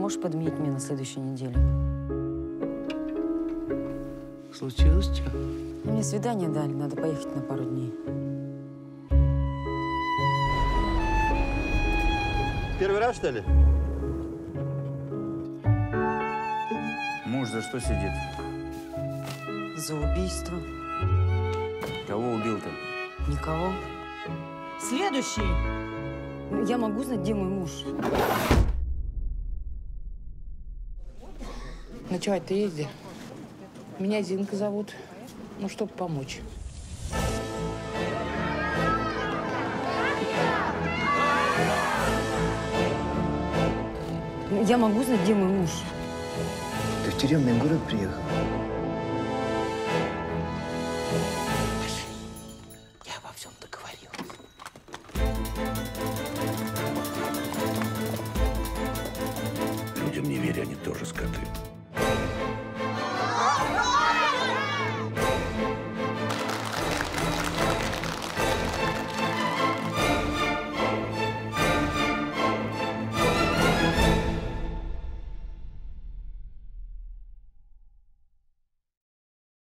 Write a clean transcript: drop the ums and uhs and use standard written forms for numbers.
можешь подменить меня на следующей неделе? Случилось что? Мне свидание дали, надо поехать на пару дней. Первый раз, что ли? Муж за что сидит? За убийство. Кого убил-то? Никого. Следующий. Я могу знать, где мой муж. Ночевать ты езди. Меня Зинка зовут. Ну, чтобы помочь. Я могу знать, где мой муж. Ты в тюремный город приехал? Я обо всем договорилась. Людям не верь, они тоже скоты.